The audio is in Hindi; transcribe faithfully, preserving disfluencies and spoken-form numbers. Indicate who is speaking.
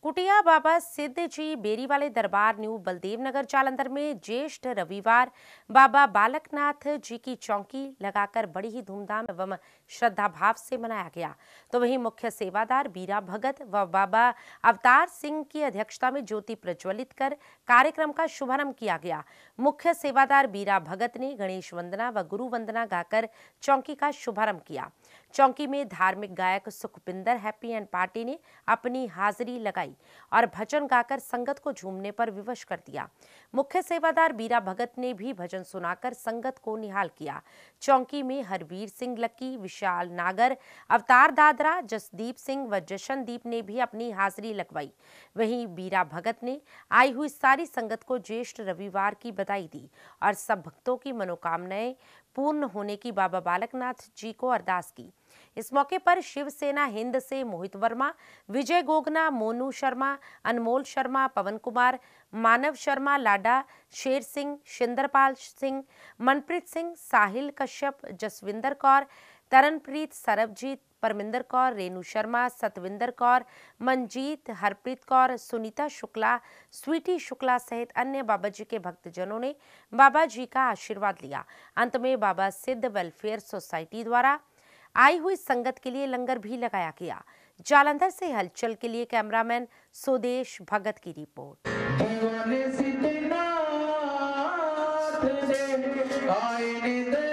Speaker 1: कुटिया बाबा सिद्ध जी बेरी वाले दरबार न्यू बलदेव नगर जालंधर में ज्येष्ठ रविवार बाबा बालकनाथ जी की चौकी लगाकर बड़ी ही धूमधाम एवं श्रद्धा भाव से मनाया गया। तो वहीं मुख्य सेवादार बीरा भगत व बाबा अवतार सिंह की अध्यक्षता में ज्योति प्रज्वलित कर कार्यक्रम का शुभारंभ किया गया। मुख्य सेवादार बीरा भगत ने गणेश वंदना व गुरु वंदना गाकर चौकी का शुभारंभ किया। चौकी में धार्मिक गायक सुखपिंदर हैप्पी एंड पार्टी ने अपनी हाजिरी लगाई और भजन गाकर संगत को झूमने पर विवश कर दिया। मुख्य सेवादार बीरा भगत ने भी भजन सुनाकर संगत को निहाल किया। चौकी में हरवीर सिंह लक्की, विशाल नागर, अवतार दादरा, जसदीप सिंह व जशनदीप ने भी अपनी हाजिरी लगवाई। वहीं बीरा भगत ने आई हुई सारी संगत को ज्येष्ठ रविवार की बधाई दी और सब भक्तों की मनोकामनाएं पूर्ण होने की बाबा बालकनाथ जी को अरदास की। इस मौके पर शिवसेना हिंद से मोहित वर्मा, विजय गोगना, मोनू शर्मा, अनमोल शर्मा, पवन कुमार, मानव शर्मा, लाडा, शेर सिंह, शिंदरपाल सिंह, मनप्रीत सिंह, साहिल कश्यप, जसविंदर कौर, तरनप्रीत, सरबजीत, परमिंदर कौर, रेणु शर्मा, सतविंदर कौर, मंजीत, हरप्रीत कौर, सुनीता शुक्ला, स्वीटी शुक्ला सहित अन्य बाबा जी के भक्तजनों ने बाबा जी का आशीर्वाद लिया। अंत में बाबा सिद्ध वेलफेयर सोसाइटी द्वारा आई हुई संगत के लिए लंगर भी लगाया गया। जालंधर से हलचल के लिए कैमरामैन सुदेश भगत की रिपोर्ट।
Speaker 2: भगवान सिद्धनाथ ने आए